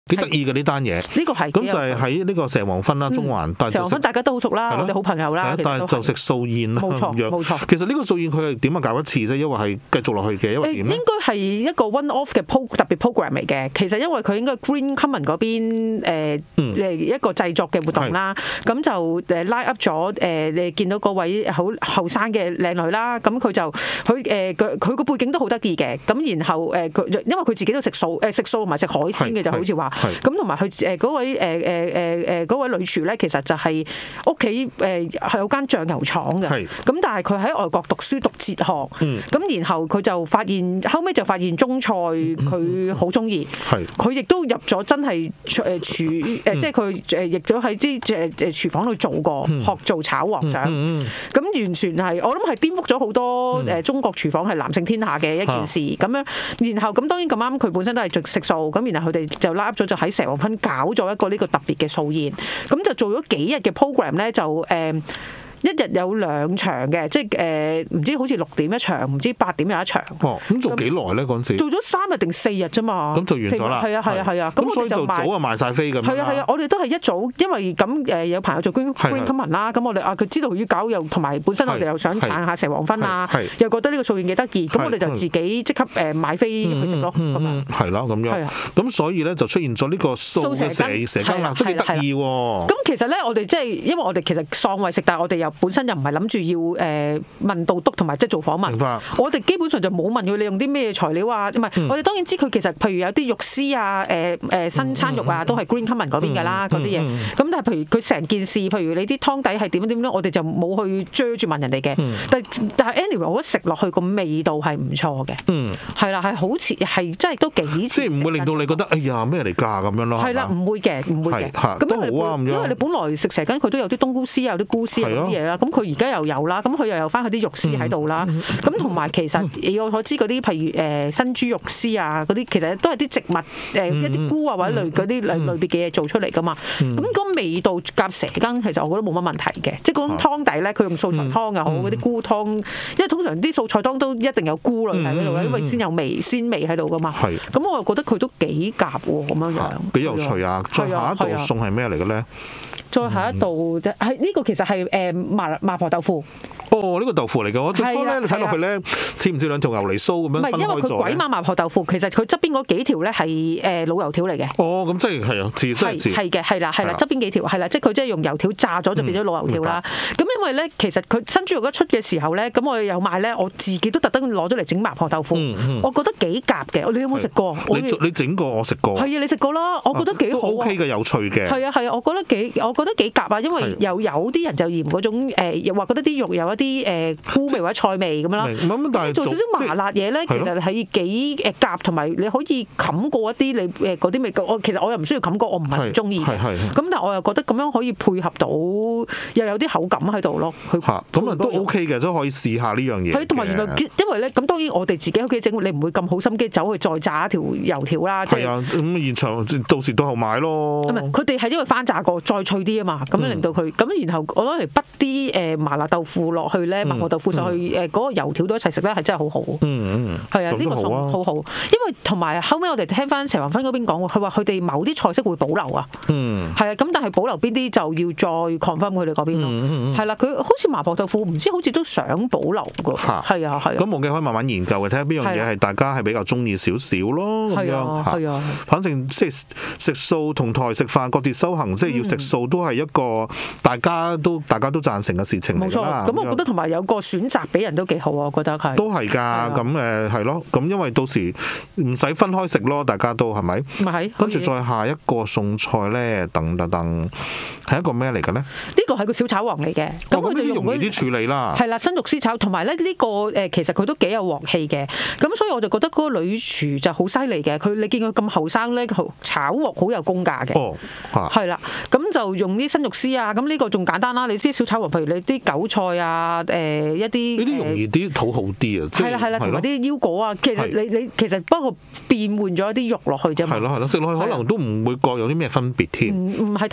幾得意嘅呢單嘢。 呢個係咁就係喺呢個蛇王芬啦，中環。但係蛇王芬大家都好熟啦，我哋好朋友啦。 但係就食素宴啦， 冇錯冇錯。 其實呢個素宴佢係點樣搞一次啫？因為係繼續落去嘅，因為點咧？ 應該係一個 one-off 嘅特別 program 嚟嘅。其實因為佢應該 Green Common 嗰邊一個製作嘅活動啦，咁就拉 up 咗你見到嗰位好後生嘅靚女啦，咁佢個背景都好得意嘅。咁然後因為佢自己都食素同埋食海鮮嘅，就好似話咁，同埋佢嗰位女廚咧，其實就係屋企係有間醬油廠嘅。咁但係佢喺外國讀書讀哲學，咁然後佢就後尾就發現中菜佢好中意，佢亦都入咗真係即係佢亦都喺啲廚房度做過，學做炒鑊掌。咁完全係我諗係顛覆咗好多中國廚房係男性天下嘅一件事咁樣。然後咁當然咁啱佢本身都係食素，咁然後佢哋就拉咗就喺蛇王芬搞咗一個呢個特別嘅素宴，咁就做咗幾日嘅 program 咧，就一日有2場嘅，即係唔知好似6點一場，唔知8點有一場。 咁做幾耐咧嗰陣時？做咗3日定4日啫嘛。咁就完咗啦。 係啊。 咁所以就早就賣晒飛咁。 係啊，我哋都係一早，因為咁有朋友做 Green Common 啦，咁我哋佢知道要搞又同埋本身我哋又想撐下蛇王芬啊，又覺得呢個素宴幾得意，咁我哋就自己即刻買飛去食咯，咁樣。 係啦，咁樣。咁所以咧就出現咗呢個素嘅蛇羹啦，真係得意喎。 咁其實咧，我哋即係因為我哋其實喪為食，但係我哋又本身又唔係諗住要問導督同埋即係做訪問，我哋基本上就冇問佢你用啲咩材料啊，唔係我哋當然知佢其實譬如有啲肉絲啊、新餐肉啊，都係 Green Common 嗰邊㗎啦，嗰啲嘢。咁但係譬如佢成件事，譬如你啲湯底係點樣咧，我哋就冇去追住問人哋嘅。但係 anyway，我覺得食落去個味道係唔錯嘅。係啦，係好似係真係都幾似。即係唔會令到你覺得哎呀咩嚟㗎咁樣咯。 係啦，唔會嘅。咁都好啊咁樣。 因為你本來食蛇羹佢都有啲冬菇絲啊、有啲菇絲啊嗰啲嘢啦，咁佢而家又有啦，咁佢又有翻佢啲肉絲喺度啦，咁同埋其實以我所知嗰啲譬如新豬肉絲啊嗰啲，其實都係啲植物一啲菇啊或者嗰啲類別嘅嘢做出嚟噶嘛，咁嗰味道夾蛇羹其實我覺得冇乜問題嘅，即係嗰種湯底咧，佢用素菜湯又好，嗰啲菇湯，因為通常啲素菜湯都一定有菇類喺嗰度啦，因為先有鮮味喺度噶嘛，咁我又覺得佢都幾夾喎咁樣樣， 幾有趣啊！再下一道餸係咩嚟嘅咧？ 再下一道係呢個其實係麻婆豆腐。 呢個豆腐嚟嘅，我最初咧睇落去咧似唔似兩條牛脷酥咁樣分開咗？唔係，因為佢鬼馬麻婆豆腐，其實佢側邊嗰幾條咧係老油條嚟嘅。 咁即係係啊，似係嘅，係啦，側邊幾條係啦，即係佢即係用油條炸咗就變咗老油條啦。咁因為咧，其實佢新豬肉一出嘅時候咧，咁我有買咧，我自己都特登攞咗嚟整麻婆豆腐，我覺得幾夾嘅。你有冇食過？ 你整過，我食過。 係啊，你食過啦，我覺得幾好。 都 OK 嘅，有趣嘅。 係啊，我覺得幾夾啊，因為有啲人就嫌嗰種又話覺得啲肉有一啲菇味或者菜味咁樣啦。 但係做少少麻辣嘢咧，其實係幾夾，同埋你可以冚過一啲你嗰啲味。其實我又唔需要冚過，我唔係唔中意嘅。咁但係我又覺得咁樣可以配合到，又有啲口感喺度咯。 咁都 OK 嘅，都可以試下呢樣嘢。 同埋原來因為咧，咁當然我哋自己屋企整，你唔會咁好心機走去再炸一條油條啦。 係啊，咁現場到時到後買咯。 唔係，佢哋係因為翻炸過再脆啲啊嘛，咁樣令到佢咁，然後我攞嚟畢啲麻辣豆腐落去咧，麻婆豆腐上去嗰個油條都一齊食咧，係真係好好。係啊，呢個餸好好，因為同埋後尾我哋聽翻蛇王芬嗰邊講，佢話佢哋某啲菜式會保留啊。係啊，咁但係保留邊啲就要再 confirm 佢哋嗰邊咯。係啦，佢好似麻婆豆腐唔知好似都想保留㗎。係啊。咁冇嘅可以慢慢研究嘅，睇下邊樣嘢係大家係比較中意少少咯。咁樣係啊。反正即係食素同台食飯各自修行，即係要食素都係一個大家都贊成嘅事情嚟㗎啦。 冇錯，咁我覺得同埋有個選擇俾人都幾好啊，我覺得係。 都係㗎，咁係咯，咁因為到時唔使分開食咯，大家都係咪？跟住再下一個餸菜咧，等，係一個咩嚟嘅咧？ 呢個係個小炒王嚟嘅，咁佢就容易啲處理啦。 係啦，新肉絲炒，同埋咧呢個其實佢都幾有鑊氣嘅，咁所以我就覺得嗰個女廚就好犀利嘅。你見佢咁後生咧，炒鑊好有功架嘅。係啦，咁就用啲新肉絲啊，咁呢個仲簡單啦。你啲小炒王，譬如你啲韭菜啊，一啲呢啲容易啲，討好啲啊。 係啦，同埋啲腰果啊，其實你其實不過變換咗一啲肉落去啫嘛。 係咯，食落去可能都唔會覺有啲咩分別添。 唔係太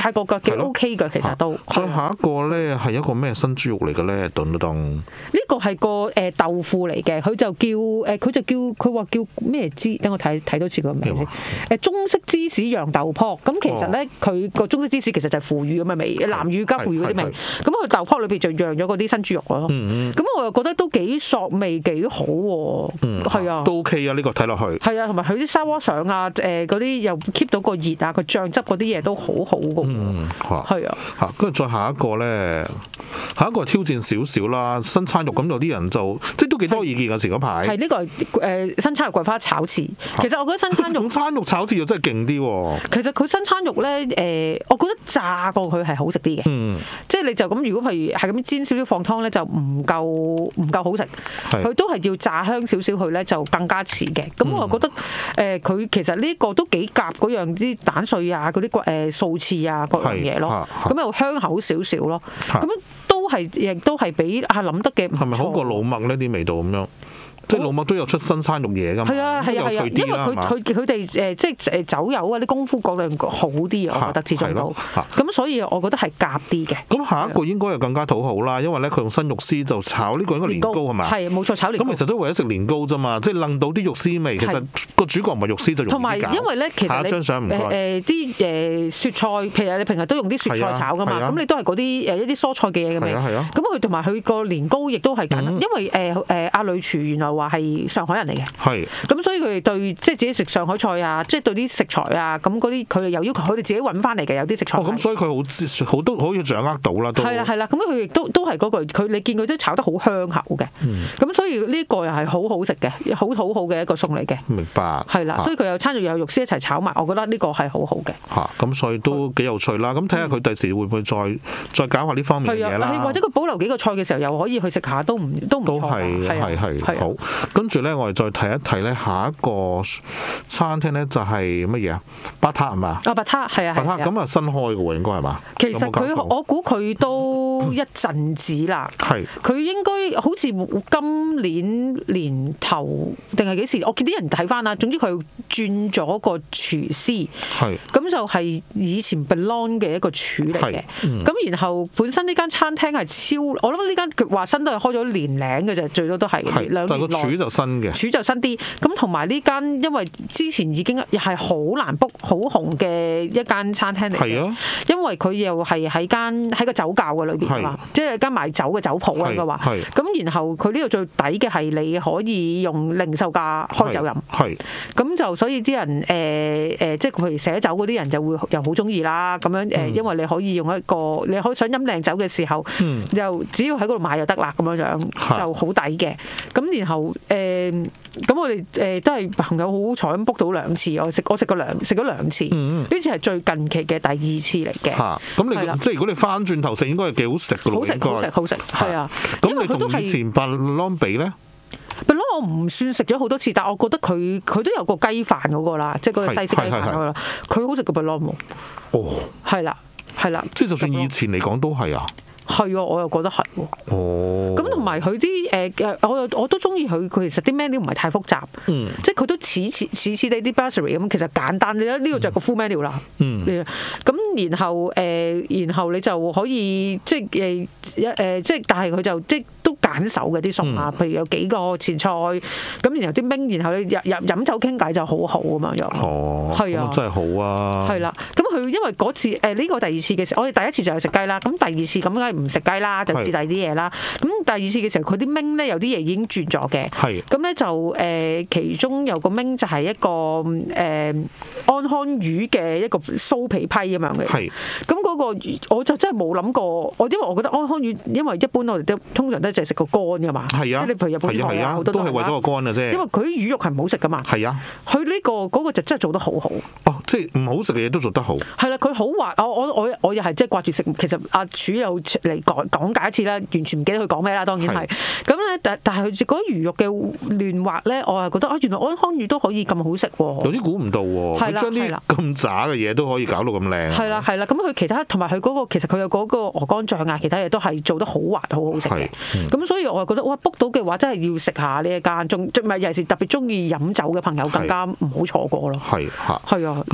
泰國嘅幾 OK 嘅，其實都。 再下一個咧係一個咩新豬肉嚟嘅咧？ 呢個係個豆腐嚟嘅，佢就叫佢話叫咩芝？等我睇多次個名先。中式芝士釀豆卜，咁其實咧佢個中式芝士其實就係腐乳咁嘅味，南乳加腐乳嗰啲味。咁佢豆卜裏邊就釀咗嗰啲新豬肉咯。咁我又覺得都幾索味，幾好喎。係啊， 都 OK 啊，呢個睇落去。係啊，同埋佢啲沙鍋上啊，嗰啲又 keep 到個熱啊，個醬汁嗰啲嘢都好好㗎。係啊。 跟住再下一個咧，下一個挑戰少少啦，新餐肉咁有啲人就即係都幾多意見嘅前嗰排。 係呢個係新餐肉桂花炒翅。其實我覺得新餐肉炒翅又真係勁啲喎。其實佢新餐肉咧，我覺得炸過佢係好食啲嘅。即係你就咁，如果譬如係咁煎少少放湯咧，就唔夠好食。佢都係要炸香少少佢咧，就更加似嘅。咁我覺得佢其實呢個都幾夾嗰樣啲蛋碎啊，嗰啲素翅啊各樣嘢咯。咁又香口少少咯。咁亦都係比阿林德嘅唔錯。係咪好過老麥呢啲味道咁樣？即係老麥都有出新山肉嘢㗎嘛，有趣啲啦，因為佢哋即係走油啊啲功夫各樣好啲啊，我覺得始終都。咁所以我覺得係夾啲嘅。咁下一個應該又更加討好啦，因為咧佢用新肉絲就炒呢個應該年糕係咪？係冇錯，炒年糕。咁其實都為咗食年糕啫嘛，即係撚到啲肉絲味。其實個主角唔係肉絲就容易搞。同埋因為咧，其實下一張相唔該。啲雪菜，其實你平日都用啲雪菜炒㗎嘛，咁你都係嗰啲一啲蔬菜嘅嘢嘅味。咁佢同埋佢個年糕亦都係簡單，因為阿呂廚原來話係上海人嚟嘅，咁所以佢哋對即係自己食上海菜啊，即係對啲食材啊，咁嗰啲佢哋又要求佢哋自己揾翻嚟嘅有啲食材。咁所以佢好多可以掌握到啦，都係啦，咁佢亦都係嗰句，佢你見佢都炒得好香口嘅，咁所以呢個又係好好食嘅，好好嘅一個餸嚟嘅。明白。係啦，所以佢有餐肉又有肉絲一齊炒埋，我覺得呢個係好好嘅。咁所以都幾有趣啦。咁睇下佢第時會唔會再搞下呢方面嘅嘢啦。或者佢保留幾個菜嘅時候，又可以去食下，都唔錯。都係好。跟住咧，我哋再睇一睇咧，下一個餐廳咧就係乜嘢啊？巴塔係嘛？巴塔係啊，巴塔咁啊新開嘅喎，應該係嘛？其實我估佢都一陣子啦。係。佢應該好似今年年頭定係幾時？我見啲人睇翻啦。總之佢轉咗個廚師。係。咁就係以前 Belong 嘅一個廚嚟嘅。咁然後本身呢間餐廳係超，我諗呢間華新都係開咗年零嘅啫，最多都係兩年內。廚就新嘅，廚就新啲。咁同埋呢間，因為之前已經係好難 book 好紅嘅一間餐廳嚟嘅。係啊，因為佢又係喺個酒窖嘅裏邊嘛，即係間賣酒嘅酒鋪應該話。係。咁然後佢呢度最抵嘅係你可以用零售價開酒飲。係。咁就所以啲人即係譬如寫酒嗰啲人就會又好中意啦。咁樣因為你可以用一個你可以想飲靚酒嘅時候，又只要喺嗰度買就得啦。咁樣就好抵嘅。咁然後咁我哋都係朋友好彩咁 book 到2次，我食咗2次，呢次係最近期嘅第2次嚟嘅。咁你即係如果你翻轉頭食，應該係幾好食㗎咯。好食，係啊。咁你同以前Belong比咧？Belong我唔算食咗好多次，但係我覺得佢都有個雞飯嗰個啦，即係嗰個西式雞飯嗰個啦，佢好食過Belong喎。哦，係啦。即係就算以前嚟講都係啊。係啊，我又覺得係喎。哦。咁同埋佢啲我都中意佢其實啲 menu 唔係太複雜。即係佢都似地啲 bursary 咁，其實簡單。你睇呢個就係個 full menu 啦。咁然後你就可以即係但係佢就即都揀手嘅啲餸啊，譬如有幾個前菜，咁然後啲冰，然後你飲酒傾偈就好好咁樣樣。哦。係啊。真係好啊。係啦。咁佢因為嗰次呢個第2次嘅時候，我哋第1次就係食雞啦，咁第2次咁梗係唔食雞啦，就試第二啲嘢啦。咁第2次嘅時候，佢啲冰咧有啲嘢已經轉咗嘅。係。咁咧就其中有個冰就係一個安康魚嘅一個酥皮批咁樣嘅。係。咁嗰個我就真係冇諗過，因為我覺得安康魚，因為一般我哋都通常都係食個乾㗎嘛。係啊。即係你譬如日本菜啊，好多都係為咗個乾嘅啫。因為佢啲魚肉係唔好食㗎嘛。係啊。佢呢嗰個就真係做得好好。哦，即係唔好食嘅嘢都做得好。係啦，佢好滑。我又係即係掛住食。其實阿廚又嚟講解一次啦，完全唔記得佢講咩啦。當然係。咁咧，但係佢嗰啲魚肉嘅嫩滑咧，我係覺得原來安康魚都可以咁好食喎。有啲估唔到喎。係啦。將啲咁渣嘅嘢都可以搞到咁靚。係啦。咁佢其他同埋佢嗰個其實佢有嗰個鵝肝醬啊，其他嘢都係做得好滑，好好食嘅。咁所以我係覺得哇 book 到嘅話真係要食下呢一間，仲唔係尤其是特別中意飲酒嘅朋友更加唔好錯過咯。係啊。咁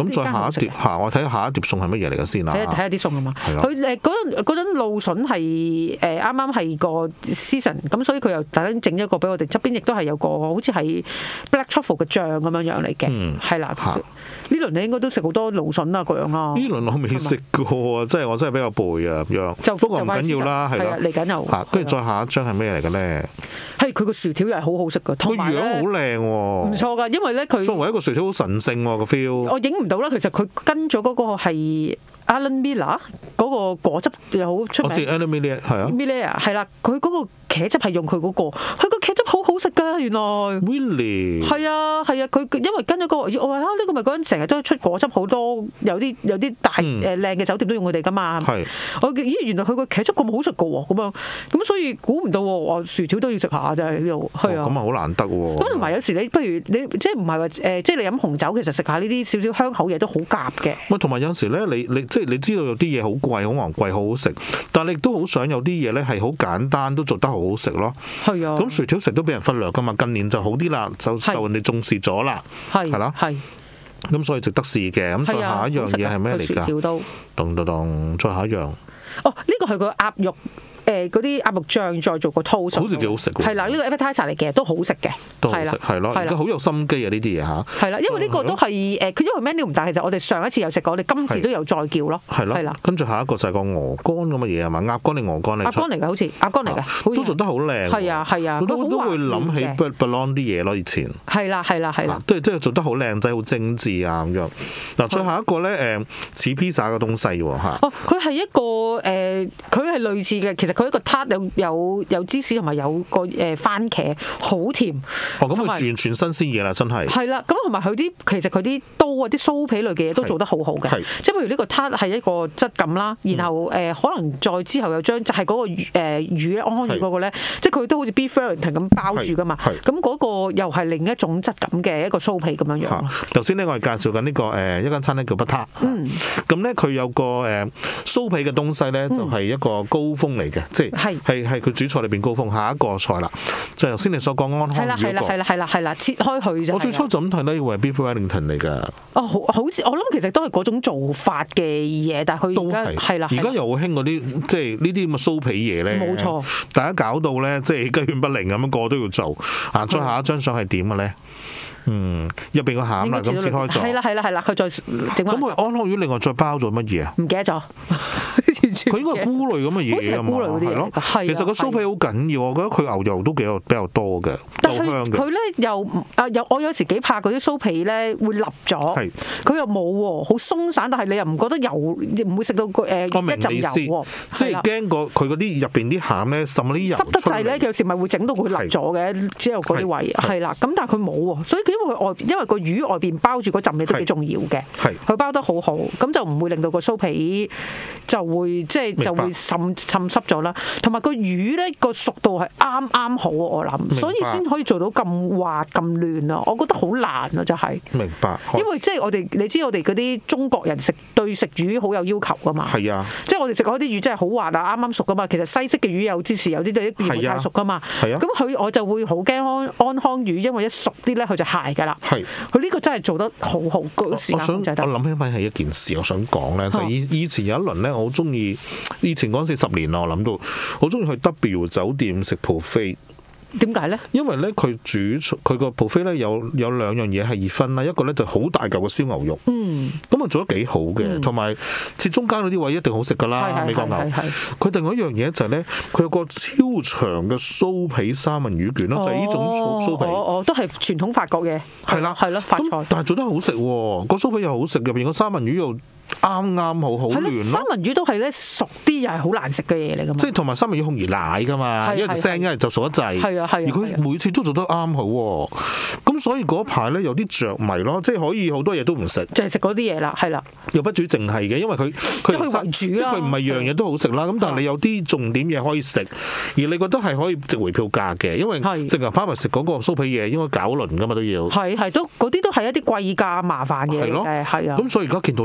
咁再下一碟我睇下一碟餸係乜嘢嚟嘅先啦。 睇下啲餸啊嘛。佢嗰陣露筍係啱啱係個 season， 咁所以佢又特登整咗個俾我哋，側邊亦都係有個好似係 black truffle 嘅醬咁樣嚟嘅，係啦。呢輪你應該都食好多蘆筍啊，各樣啦。呢輪我未食過啊，我真係比較背啊咁樣。不過唔緊要啦，係啦， 嚟緊又。 跟住再下一張係咩嚟嘅咧？ 係佢個薯條又係好好食㗎， 個樣好靚喎。 唔錯㗎，因為咧佢作為一個薯條好神聖喎個 feel。 我影唔到啦，其實佢跟咗嗰個係 Alan Miller 嗰個果汁又好出名。 我知 Alan Miller 係啊。 Miller 係啦，佢嗰個茄汁係用佢嗰個，佢個茄汁好好食㗎，原來。 Really？ 係啊，佢因為跟咗個，我話呢個咪嗰陣成日都出果汁好多，有啲大靚嘅酒店都用佢哋㗎嘛。係。原來佢個茄汁咁好食㗎喎，咁所以估唔到喎，薯條都要食下真係呢度。係啊。咁啊好難得喎。 咁同埋有時你不如你即係唔係話即係你飲紅酒，其實食下呢啲少少香口嘢都好夾嘅。 喂，同埋有時咧，你知道有啲嘢好貴、好昂貴、好好食，但係你亦都好想有啲嘢咧係好簡單都做得好好食咯。係啊。咁薯條食都俾人忽略㗎嘛，近年就好啲啦，就受人哋重視咗啦。係啦。係。咁所以值得試嘅。咁再下一樣嘢係咩嚟㗎？薯條都。咚，再下一樣。哦，呢個係個鴨肉。嗰啲鴨肉醬再做個 toast， 好似幾好食喎。係啦，呢個 appetizer 嚟嘅，都好食嘅。都好食，係咯。而家好有心機啊！呢啲嘢嚇。係啦，因為呢個都係佢因為 menu 唔大，其實我哋上一次有食過，我哋今次都有再叫咯。係咯。係啦。跟住下一個就係個鵝肝咁嘅嘢係嘛？鴨肝定鵝肝嚟？鴨肝嚟㗎，好似鴨肝嚟㗎。都做得好靚。係啊。都會諗起 Boulogne 啲嘢咯，以前。係啦。即係做得好靚仔，好精緻啊咁樣。嗱，再下一個咧似 pizza 嘅東西喎嚇。哦，佢係一個佢係類似嘅，其實。佢一個撻有芝士同埋有個番茄，好甜。哦，咁佢完全新鮮嘢啦，真係。係啦，咁同埋佢其實佢啲刀啊、啲酥皮類嘅嘢都做得好好嘅。即係譬如呢個撻係一個質感啦，然後可能再之後又將就係嗰個魚安康魚嗰個咧，即係佢都好似 beef Wellington 咁包住噶嘛。咁嗰個又係另一種質感嘅一個酥皮咁樣樣。頭先咧我哋介紹緊呢個一間餐廳叫 Butter。咁咧佢有個酥皮嘅東西咧，就係一個高峰嚟嘅。即係佢主菜裏邊高峰，下一個菜啦，就頭先你所講安康魚嗰個。係啦，切開佢就。我最初就咁睇咧，以為係 beef Wellington 嚟㗎。哦，好似我諗其實都係嗰種做法嘅嘢，但係佢而家係啦。而家又好興嗰啲即係呢啲咁嘅酥皮嘢咧。冇錯。大家搞到咧，即係雞犬不寧咁樣，個個都要做。啊，再下一張相係點嘅咧？入邊個餡啦，咁切開咗。係啦，佢再整翻。咁佢安康魚另外再包咗乜嘢啊？唔記得咗。佢應該係菇類咁嘅嘢啊嘛，係咯。其實個酥皮好緊要，我覺得佢牛油都比較多嘅，夠香嘅。佢咧又我有時幾怕嗰啲酥皮咧會立咗，佢又冇喎，好鬆散，但係你又唔覺得油，唔會食到一陣油喎。即係驚佢嗰啲入邊啲餡咧滲啲油。濕得滯咧，有時咪會整到佢立咗嘅，之後嗰啲位係啦。咁但係佢冇喎，所以因為個魚外邊包住嗰陣味都幾重要嘅，佢包得好好，咁就唔會令到個酥皮就會就會滲濕咗啦。同埋個魚咧個熟度係啱啱好，我諗，所以先可以做到咁滑咁嫩啊！我覺得好難啊，就係。明白。因為即係你知我哋嗰啲中國人對食魚好有要求噶嘛。係啊。即係我哋食嗰啲魚真係好滑啊，啱啱熟噶嘛。其實西式嘅魚有之時有啲對啲魚太熟噶嘛。係啊。咁我就會好驚安康魚，因為一熟啲咧佢就鞋㗎啦。係。佢呢個真係做得好好，個時間控制得。我諗起翻係一件事，我想講咧，就係以前有一輪咧，我好中意。以前嗰陣時10年啦，我諗到好中意去 W 酒店食 buffet。點解咧？因為咧佢個 buffet 咧有兩樣嘢係熱分啦，一個咧就好大嚿嘅燒牛肉，咁啊做得幾好嘅，同埋切中間嗰啲位一定好食噶啦，美國牛。佢另外一樣嘢就係咧，佢有個超長嘅酥皮三文魚卷咯，就係呢種酥皮。都係傳統法國嘅。係啦，法菜。但係做得好食喎，個酥皮又好食，入邊個三文魚又啱好嫩咯。三文魚都係咧熟啲又係好難食嘅嘢嚟㗎嘛。即係同埋三文魚好易奶㗎嘛，一係就腥，一係就熟得滯。而佢每次都做得啱好喎，咁所以嗰排咧有啲着迷咯，即係可以好多嘢都唔食，就係食嗰啲嘢啦，係啦。又不至於淨係嘅，因為佢即係佢唔係樣嘢都好食啦。咁但係你有啲重點嘢可以食，而你覺得係可以值回票價嘅，因為淨係翻嚟食嗰個酥皮嘢應該搞輪㗎嘛都要。都嗰啲都係一啲貴價麻煩嘢嚟嘅，係啊。咁所以而家見到呢個咧，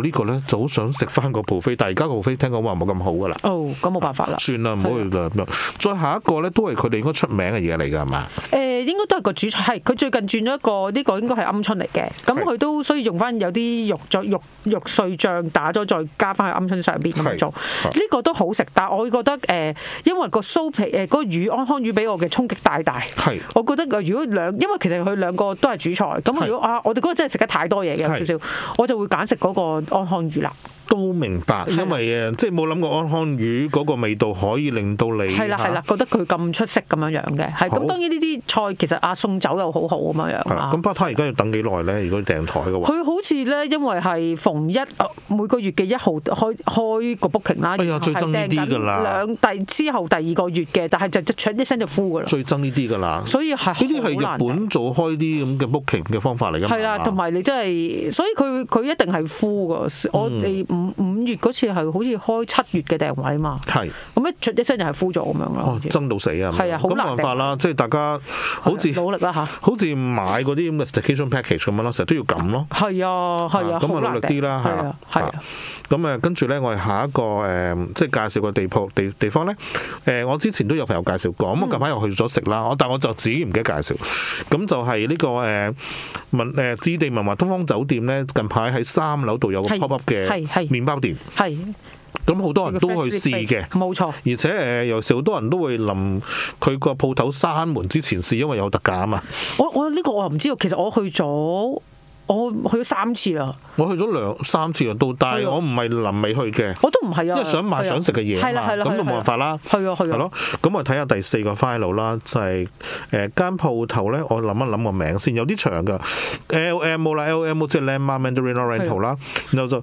就好想食翻個 buffet，但係而家個 buffet 聽講話冇咁好噶啦。 哦，咁冇辦法啦。 算啦，唔好去啦。再下一個咧，都係佢哋應該出名嘅嘢嚟㗎，係嘛？ 應該都係個主菜，係佢最近轉咗一個，呢個應該係鵪鶉嚟嘅。咁佢都需要用翻有啲肉碎醬打咗，再加翻去鵪鶉上邊咁樣做。呢個都好食，但係我會覺得因為個酥皮嗰個魚安康魚俾我嘅衝擊大。係，我覺得如果因為其實佢兩個都係主菜，咁如果我哋嗰個真係食得太多嘢嘅少少，我就會揀食嗰個安康魚啦。 都明白，因為即係冇諗過安康魚嗰個味道可以令到你係啦，覺得佢咁出色咁樣嘅，係咁。當然呢啲菜其實送酒又好好咁樣樣。 咁 part-time 而家要等幾耐咧？如果訂台嘅話， 佢好似咧，因為係每個月嘅1號開個 booking 啦。 哎呀，最憎呢啲㗎啦！ 之後第2個月嘅，但係就一聲就 full 㗎啦。 最憎呢啲㗎啦，所以係呢啲係日本做開啲咁嘅 booking 嘅方法嚟㗎嘛。 係啦，同埋你真係，所以佢一定係 full 㗎。我哋5月嗰次係好似開7月嘅訂位嘛，係咁一聲就係 full 咗咁樣咯， 爭到死啊！ 係啊，好難冇辦法啦，即係大家好似努力啦嚇， 好似買嗰啲咁嘅 staycation package 咁樣咯，成日都要撳咯。係啊，咁啊努力啲啦嚇，係啊，咁跟住咧，我哋下一個即係介紹個地方咧，我之前都有朋友介紹過，咁我近排又去咗食啦，但我就自己唔記得介紹，咁就係呢個置地文華東方酒店咧，近排喺3樓度有個 pop up 嘅麵包店。係，咁好多人都去試嘅，冇錯。而且有時好多人都會臨佢個鋪頭閂門之前試，因為有特價啊嘛。 我呢個我又唔知道，其實我去咗3次啦。我去咗 2-3次啦，但係我唔係臨尾去嘅。 我都唔係啊， 因為想買想食嘅嘢嘛，咁就冇辦法啦。係啊，係咯。咁我睇下第4個 file 啦，就係間鋪頭咧，我諗一諗個名先，有啲長㗎。LM 啦 ，LM 即係 Landmark Mandarin Oriental 啦，然後就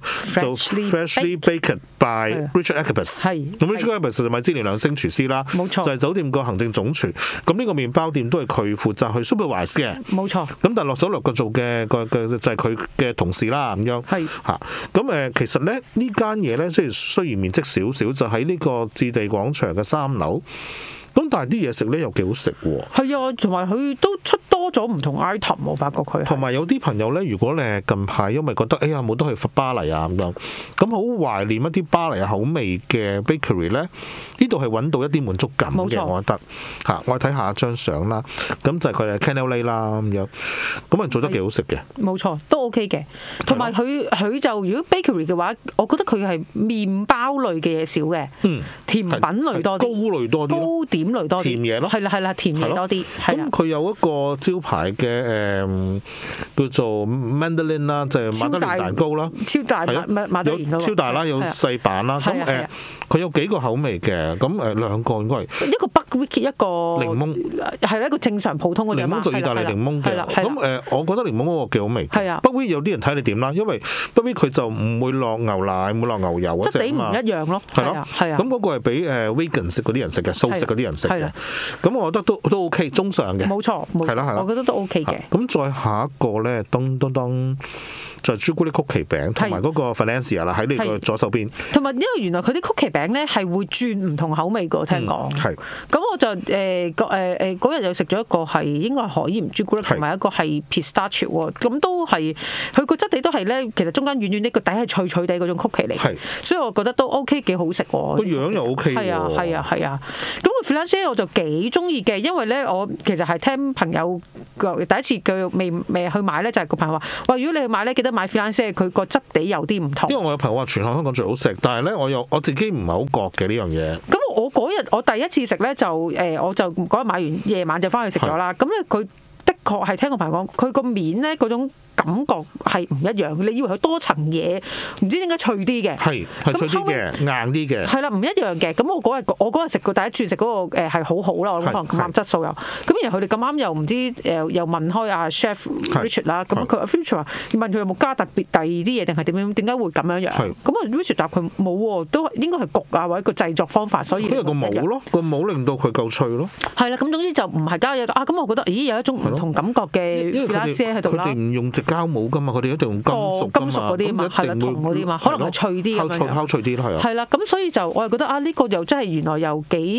Freshly Baked by Richard Akepis。係。咁 Richard Akepis 就米芝蓮2星廚師啦，冇錯。就係酒店個行政總廚。咁呢個麵包店都係佢負責去 supervise 嘅。冇錯。咁但係落手落腳做嘅就係佢嘅同事啦，咁樣係嚇。咁其實咧呢間嘢咧，即係雖然面積少少，就喺呢個置地廣場嘅3樓。咁但係啲嘢食咧又幾好食喎。係啊，同埋佢都出多咗唔同 item， 我發覺佢。同埋有啲朋友咧，如果你係近排因為覺得冇得去巴黎啊咁樣，咁好懷念一啲巴黎口味嘅 bakery 咧，呢度係揾到一啲滿足感嘅，我覺得嚇。我睇下一張相啦，咁就係佢係 Canal Lane 啦咁樣，咁啊做得幾好食嘅。冇錯，都 OK 嘅。同埋佢就如果 bakery 嘅話，我覺得佢係麵包類嘅嘢少嘅，甜品類多啲，糕類多啲，糕點類多啲，甜嘢咯，係啦，甜嘢多啲。咁佢有一個招牌嘅叫做 Madeleine 啦，就係馬德蓮蛋糕啦，超大馬德蓮超大啦，有細版啦。咁佢有幾個口味嘅，咁2個應該係一個 Buckwheat 一個檸檬，係一個正常普通嘅檸檬做意大利檸檬嘅。咁我覺得檸檬嗰個幾好味。係啊，Buckwheat有啲人睇你點啦，因為 Buckwheat 佢就唔會落牛奶，唔會落牛油嗰隻啊嘛。質地唔一樣咯。係咯，係啊。咁嗰個係俾vegan 食嗰啲人食嘅，素食嗰啲人食嘅。咁我覺得都 OK， 中上嘅。冇錯，係啦，我覺得都 OK 嘅。咁再下一個咧，就係朱古力曲奇餅同埋嗰個 Valencia 啦，喺你個左手邊。同埋因為原來佢啲曲奇餅咧係會轉唔同口味嘅，我聽講。係。咁我就嗰日又食咗一個係應該係海鹽朱古力，同埋一個係 pistachio 喎。咁都係佢個質地都係咧，其實中間軟軟啲，個底係脆脆地嗰種曲奇嚟。係。所以我覺得都 OK， 幾好食喎。個樣又 OK 喎。係啊。咁個 Valencia 我就幾中意嘅，因為咧我其實係聽朋友第一次佢未去買咧，就係個朋友話：喂，如果你去買咧，記得買 Fiancé， 佢個質地有啲唔同。因為我有朋友話全香港最好食，但係咧我自己唔係好覺嘅呢樣嘢。咁我嗰日我第一次食咧就我就嗰日買完夜晚就翻去食咗啦。咁咧佢的確係聽個朋友講，佢個面咧嗰種感覺係唔一樣。你以為佢多層嘢，唔知點解脆啲嘅。係脆啲嘅，硬啲嘅。係啦，唔一樣嘅。咁我嗰日食過第一轉食嗰個係好好啦，我諗可能咁啱質素又。咁然後佢哋咁啱又唔知又問開阿 Chef Richard 啦，咁佢 Richard 話問佢有冇加特別第二啲嘢定係點樣？點解會咁樣樣？咁啊 Richard 答佢冇喎，都應該係焗啊或者個製作方法，所以因為個模咯，個模令到佢夠脆咯。係啦，咁總之就唔係加嘢啊。咁我覺得咦有一種唔同感覺嘅 Fiancé 喺度啦。佢哋唔用直膠模㗎嘛，佢哋一定用金屬嗰啲嘛，係啦，銅嗰啲嘛，可能係脆啲咁樣。烤脆啲咯，係啊。係啦，咁所以就我係覺得呢個又真係原來又幾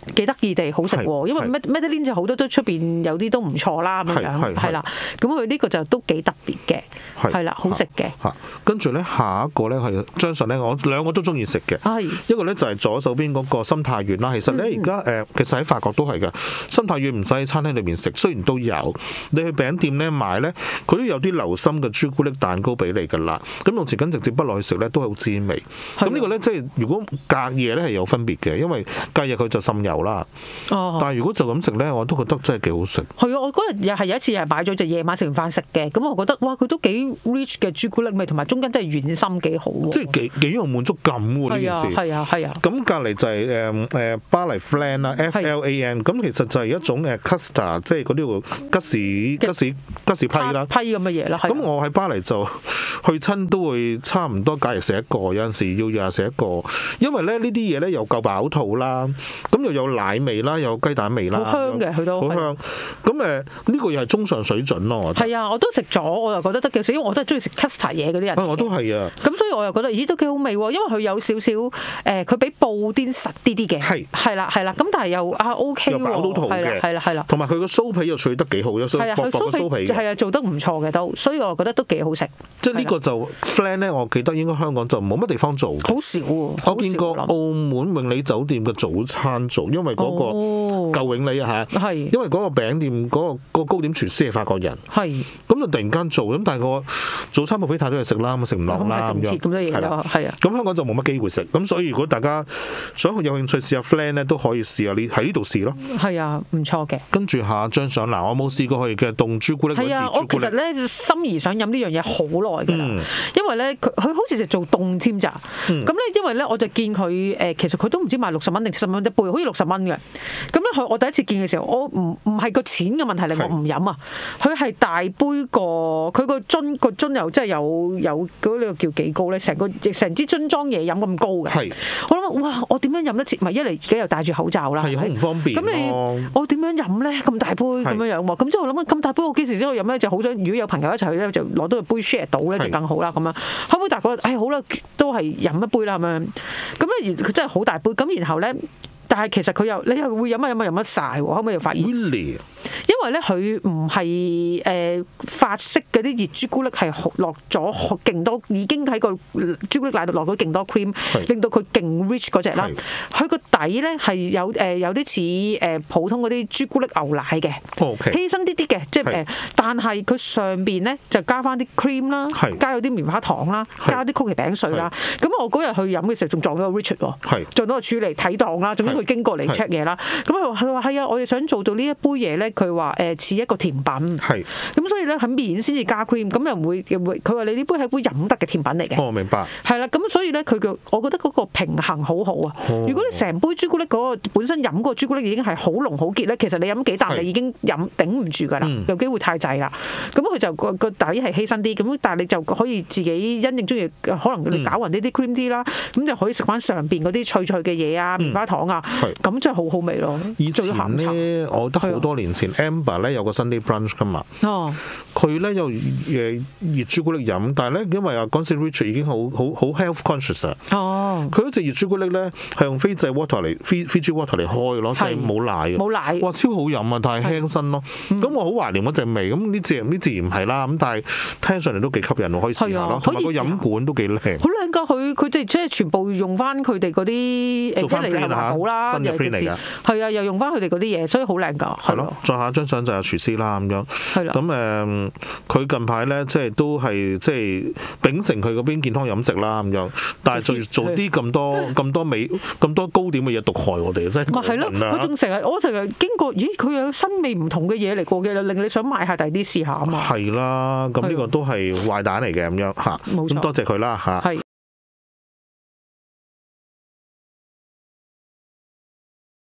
幾得意地好食喎，因為 Madeleine 就好多都出邊有啲都唔錯啦咁樣，係啦，咁佢呢個就都幾特別嘅，係啦，好食嘅。 跟住咧下一個咧係張相咧，我兩個都中意食嘅，一個咧就係左手邊嗰個心太軟啦。其實咧而家其實喺法國都係㗎，心太軟唔使喺餐廳裏面食，雖然都有，你去餅店咧買咧，佢都有啲流心嘅朱古力蛋糕俾你㗎啦。咁用匙羹直接不落去食咧都係好滋味。咁呢個咧即係如果隔夜咧係有分別嘅，因為隔夜佢就滲油啦。但係如果就咁食咧，我都覺得真係幾好食。係啊， 我嗰日又係有一次係買咗就夜晚食完飯食嘅，咁我覺得哇佢都幾 rich 嘅朱古力味，同埋中間真係軟心幾好喎。 即係幾有滿足感喎呢件事。 係啊。 咁隔離就係巴黎 flan 啦 ，FLAN。咁其實就係一種custard， 即係嗰啲吉士批啦。 批咁嘅嘢啦。 咁我喺巴黎就去親都會差唔多隔日食一個，有陣時要日日食一個，因為咧呢啲嘢咧又夠飽肚啦，咁又有奶味啦，有雞蛋味啦， 好香嘅佢都好香。咁呢個又係中上水準咯，我覺得。係啊，我都食咗，我又覺得得幾好食，因為我都係中意食 custard 嘢嗰啲人。 我都係啊。 咁所以我又覺得咦都幾好味喎，因為佢有少少佢比布甸實啲嘅。係啦。咁但係又OK 喎。 又飽到肚嘅。 係啦。 同埋佢個酥皮又脆得幾好，有酥薄薄嘅酥皮。 係啊，做得唔錯嘅都，所以我覺得都幾好食。 即係呢個就 flan 咧，我記得應該香港就冇乜地方做。 好少喎。 我見過澳門永利酒店嘅早餐做，因為嗰個舊永利啊嚇，因為嗰個餅店嗰個糕點廚師係法國人，咁就突然間做，咁但係個早餐冇俾太多嘢食啦，咁食唔落啦咁樣，係啦，咁香港就冇乜機會食，咁所以如果大家想有興趣試下 flan 咧，都可以試下你喺呢度試咯。係啊，唔錯嘅。跟住下張相嗱，我冇試過佢嘅凍朱古力。係啊，我其實咧心儀想飲呢樣嘢好耐㗎啦，因為咧佢好似就做凍添咋，咁咧因為咧我就見佢其實佢都唔知賣60蚊定70蚊一杯，好似60蚊嘅。咁咧我第一次見嘅時候，我唔係個錢嘅問題令我唔飲啊，佢係大杯佢個樽又真係有嗰個叫幾高咧，成支樽裝嘢飲咁高嘅。我諗哇，我點樣飲得切？咪一嚟而家又戴住口罩啦，係好唔方便。 咁你我點樣飲咧？咁大杯咁樣樣喎，咁之後我諗咁大杯我幾時先可以飲咧？就好想如果有朋友一齊去咧，就攞到個杯 share 到咧就更好啦。咁樣可唔可以大個？好啦，都係飲一杯啦咁樣。咁咧佢真係好大杯，咁然後咧。但係其實你又會飲得晒喎，可唔可以發現？因為咧佢唔係法式嗰啲熱朱古力係落咗勁多，已經喺個朱古力奶度落咗勁多 cream， 令到佢勁 rich 嗰隻啦。佢個底咧係有啲似普通嗰啲朱古力牛奶嘅，犧牲啲嘅，即係但係佢上邊咧就加翻啲 cream 啦，加咗啲棉花糖啦，加啲曲奇餅碎啦。咁我嗰日去飲嘅時候仲撞到個 Richard 喎，撞到個處理睇檔啦，佢經過嚟 check 嘢啦，咁佢話係啊，我哋想做到呢一杯嘢咧，佢話似一個甜品，咁所以咧喺面先至加 cream，咁又唔會，佢話你呢杯係杯飲得嘅甜品嚟嘅。明白。係啦，咁所以咧我覺得嗰個平衡好好啊。如果你成杯朱古力嗰個本身飲嗰個朱古力已經係好濃好結咧，其實你飲幾啖你已經頂唔住㗎啦，有機會太滯啦。咁佢就個底係犧牲啲，咁但係你就可以自己因應中意，可能你攪勻呢啲 cream 啲啦，咁就可以食翻上邊嗰啲脆脆嘅嘢啊，棉花糖啊。咁真係好好味咯！以前咧，我覺得好多年前 Amber 咧有個 Sunday brunch 噶嘛，佢咧有熱朱古力飲，但係咧因為嗰陣時 Richard 已經好 health conscious 啊，佢嗰隻熱朱古力咧係用非製 water 嚟 Fiji water 嚟開嘅咯，即係冇奶嘅，冇奶，哇超好飲啊！但係輕身咯，咁我好懷念嗰隻味，咁呢自然唔係啦，咁但係聽上嚟都幾吸引喎，可以試下咯，同埋個飲管都幾靚，好靚㗎！佢哋即係全部用翻佢哋嗰啲即係嚟環保啦。新嘅 print 嚟㗎，係啊，又用翻佢哋嗰啲嘢，所以好靚㗎。係咯，再下一張相就係廚師啦咁樣。係啦。咁佢近排咧即係都係即係秉承佢嗰邊健康飲食啦咁樣，但係做啲咁多糕點嘅嘢毒害我哋，真係咪係咯？佢仲我成日經過，咦？佢有新味唔同嘅嘢嚟過嘅，令你想買下第啲試下啊嘛。係啦，咁呢個都係壞蛋嚟嘅咁樣嚇。冇錯。咁多謝佢啦嚇。係。